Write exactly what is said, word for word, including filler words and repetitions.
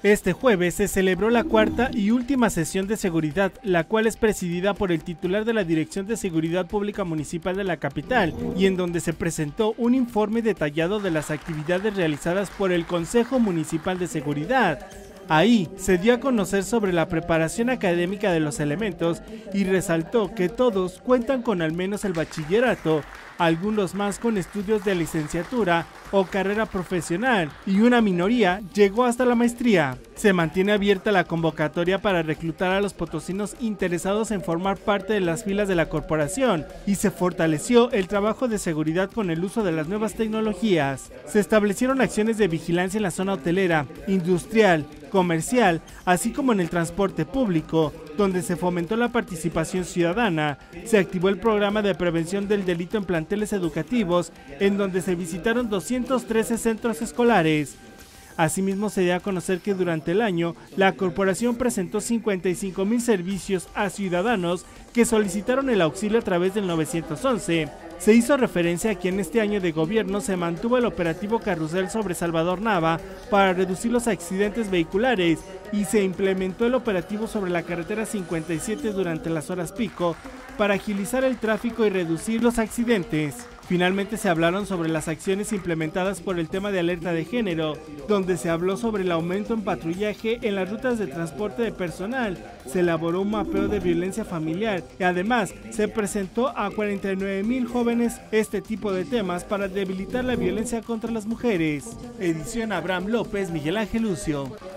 Este jueves se celebró la cuarta y última sesión de seguridad, la cual es presidida por el titular de la Dirección de Seguridad Pública Municipal de la capital, y en donde se presentó un informe detallado de las actividades realizadas por el Consejo Municipal de Seguridad. Ahí se dio a conocer sobre la preparación académica de los elementos y resaltó que todos cuentan con al menos el bachillerato, algunos más con estudios de licenciatura o carrera profesional, y una minoría llegó hasta la maestría. Se mantiene abierta la convocatoria para reclutar a los potosinos interesados en formar parte de las filas de la corporación, y se fortaleció el trabajo de seguridad con el uso de las nuevas tecnologías. Se establecieron acciones de vigilancia en la zona hotelera, industrial, comercial, así como en el transporte público, donde se fomentó la participación ciudadana. Se activó el programa de prevención del delito en planteles educativos, en donde se visitaron doscientos trece centros escolares. Asimismo, se dio a conocer que durante el año, la corporación presentó cincuenta y cinco mil servicios a ciudadanos que solicitaron el auxilio a través del nueve once. Se hizo referencia a que en este año de gobierno se mantuvo el operativo Carrusel sobre Salvador Nava para reducir los accidentes vehiculares, y se implementó el operativo sobre la carretera cincuenta y siete durante las horas pico para agilizar el tráfico y reducir los accidentes. Finalmente se hablaron sobre las acciones implementadas por el tema de alerta de género, donde se habló sobre el aumento en patrullaje en las rutas de transporte de personal. Se elaboró un mapeo de violencia familiar y además se presentó a cuarenta y nueve mil jóvenes este tipo de temas para debilitar la violencia contra las mujeres. Edición Abraham López, Miguel Ángel Lucio.